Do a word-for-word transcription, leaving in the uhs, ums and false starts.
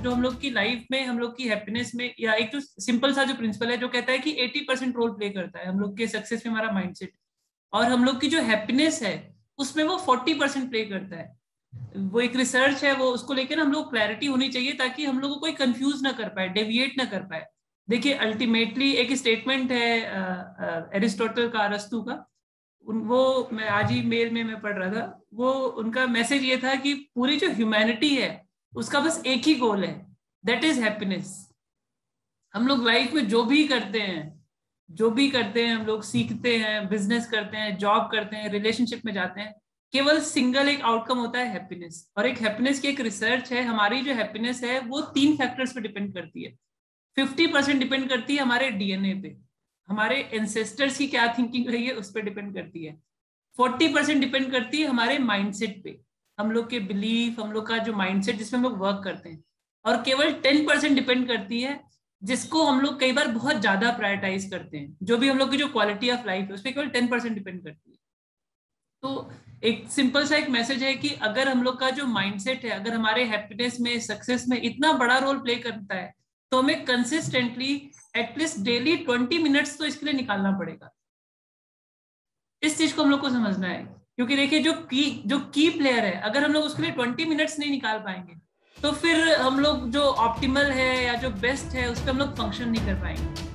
जो हम लोग की लाइफ में, हम लोग की हैप्पीनेस में, या एक जो सिंपल सा जो प्रिंसिपल है जो कहता है कि अस्सी परसेंट रोल प्ले करता है हम लोग के सक्सेस में हमारा माइंडसेट, और हम लोग की जो हैप्पीनेस है उसमें वो चालीस परसेंट प्ले करता है। वो एक रिसर्च है, वो उसको लेकर हम लोग क्लैरिटी होनी चाहिए ताकि हम लोग को कोई कंफ्यूज ना कर पाए, डेविएट ना कर पाए। देखिए अल्टीमेटली एक स्टेटमेंट है एरिस्टोटल का, अरस्तु का, वो मैं आज ही मेल में मैं पढ़ रहा था, वो उनका मैसेज ये था कि पूरी जो ह्यूमैनिटी है उसका बस एक ही गोल है, दैट इज हैप्पीनेस। हम लोग लाइफ में जो भी करते हैं, जो भी करते हैं, हम लोग सीखते हैं, बिजनेस करते हैं, जॉब करते हैं, रिलेशनशिप में जाते हैं, केवल सिंगल एक आउटकम होता है हैप्पीनेस। और एक हैप्पीनेस की एक रिसर्च है, हमारी जो हैप्पीनेस है वो तीन फैक्टर्स पे डिपेंड करती है। फिफ्टी परसेंट डिपेंड करती है हमारे डीएनए पे, हमारे एंसेस्टर्स की क्या थिंकिंग रही है उस पर डिपेंड करती है। फोर्टी परसेंट डिपेंड करती है हमारे माइंडसेट पे, हम लोग के बिलीफ, हम लोग का जो माइंडसेट जिसमें हम लोग वर्क करते हैं। और केवल टेन परसेंट डिपेंड करती है, जिसको हम लोग कई बार बहुत ज्यादा प्रायोरिटाइज करते हैं, जो भी हम लोग की जो क्वालिटी ऑफ लाइफ है उस पर केवल टेन परसेंट डिपेंड करती है। तो एक सिंपल सा एक मैसेज है कि अगर हम लोग का जो माइंडसेट है, अगर हमारे हैप्पीनेस में, सक्सेस में इतना बड़ा रोल प्ले करता है, तो हमें consistently at least daily twenty minutes तो इसके लिए निकालना पड़ेगा। इस चीज को हम लोग को समझना है, क्योंकि देखिए जो की जो की प्लेयर है, अगर हम लोग उसके लिए ट्वेंटी मिनट्स नहीं निकाल पाएंगे तो फिर हम लोग जो ऑप्टिमल है या जो बेस्ट है उस पर हम लोग फंक्शन नहीं कर पाएंगे।